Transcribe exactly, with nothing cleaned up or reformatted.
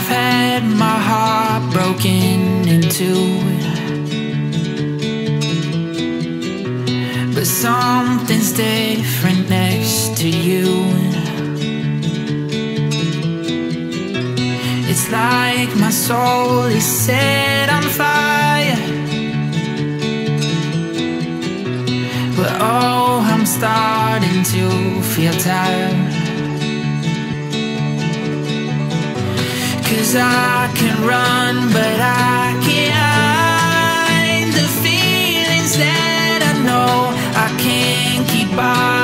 had my heart broken into, but something's different next to you. It's like my soul is set on fire, but oh, I'm starting to feel tired. 'Cause I can run, but I can't hide the feelings that I know I can't keep by.